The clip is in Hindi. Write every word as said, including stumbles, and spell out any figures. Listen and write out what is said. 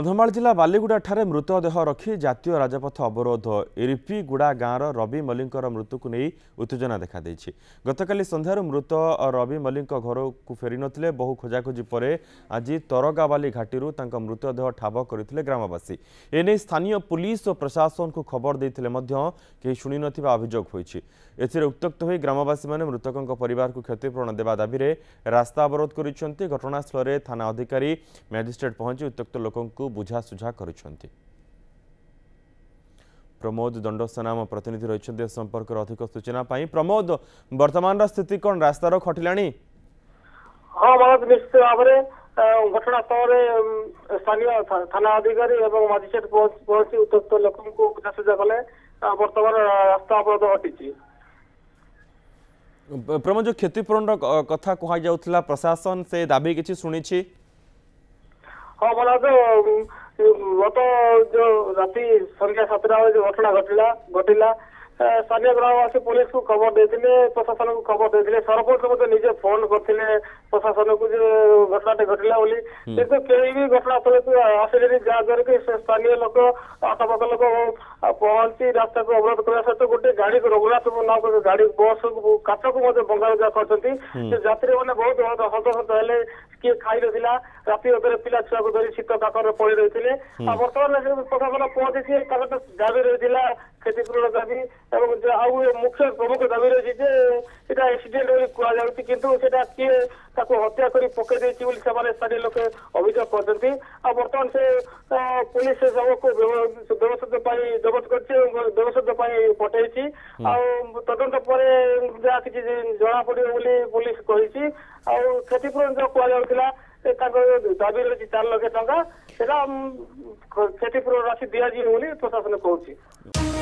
कन्धमाल जिला बालीगुड़ा ठारे मृतदेह रखी जातीय राजपथ अवरोध इरिपीगुड़ा गाँवर रवि मल्लिकर मृत्यु को नहीं उत्तेजना देखा गतकाली संध्यार मृत रवि मल्लिक घर को फेरी नथिले बहु खोजाखोजी पर आज तरगावाली घाटी मृतदेह ठाब करते ग्रामवासी एने स्थानीय पुलिस और प्रशासन को खबर देते कहीं शुणी नथिबा अभियोग होईछि। एथिरे उत्त्यक्त होई ग्रामवासी माने मृतकों परिवार को क्षतिपूरण देवा दाबी रे रास्ता अवरोध करिसेंति। घटनास्थल रे थाना अधिकारी मैजिस्ट्रेट पहुंची उत्त्यक्त लोकों को बुझासुझा करिसेंति। प्रमोद दंडसेना आम प्रतिनिधि रही संपर्क अधिक सूचना पाई। प्रमोद, वर्तमान स्थिति कौन रास्तार खटिलाणी? हाँ बहुत निश्चित भाव में घटनास्थल स्थानीय थाना अधिकारी और मजिस्ट्रेट पहुंची उत्त्यक्त लोकों को बुझासुझा कले। वर्तमान रास्ता अवरोध हटी। प्रमोद, जो क्षतिपूरण कथा कह जाउथला प्रशासन से दाबी किछि सुनिछि? हाँ भला तो गत जो राति संध्या सातटा जो घटना घटिला घटिला स्थानीय ग्रामवासी पुलिस को खबर देते प्रशासन को खबर देते सरपंच मत निजे फोन करते प्रशासन को जो घटना घटला बोली किंतु कहीं भी घटनास्थल को आसिले जहाँद्वारा कि स्थानीय लोक आखपाख लोक पहुंची रास्ता को अवरोध करने सहित गोटे गाड़ी को रघुनाथ नाम गाड़ी बस काच को भंगारुजा कर यात्री मैंने बहुत हतहत है किए खाई रहा राति अधरे पिला छुआ को धरी शीत काकर पड़ रही है। बर्तमान प्रशासन पहुंची कारण दाबी रही क्षतिपूरण दाबी और मुख्य प्रमुख दाबी रही है एक्सीडेंट कहुच्छी किंतु किए हत्या कर पकई स्थानीय लोक अभियोग करते। बर्तमान से पुलिस से सबको व्यवस्थित जबत कर व्यवस्थित पठे तदंत पर जहाँ किसी जना पड़े पुलिस कही क्षतिपूरण जो कहला दाबी रही चार लाख टका क्षतिपूरण राशि दिज्व प्रशासन कहूँ।